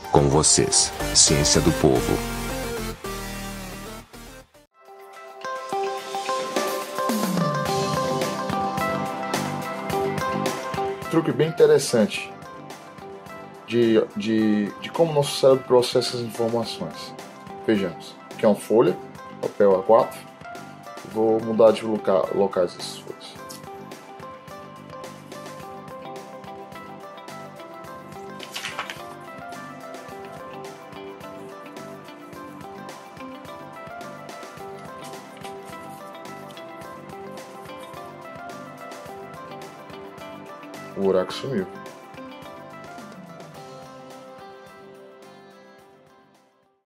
Com vocês, Ciência do Povo. Truque bem interessante de como nosso cérebro processa as informações. Vejamos, aqui é uma folha, papel A4, vou mudar de locais essas folhas. O buraco sumiu.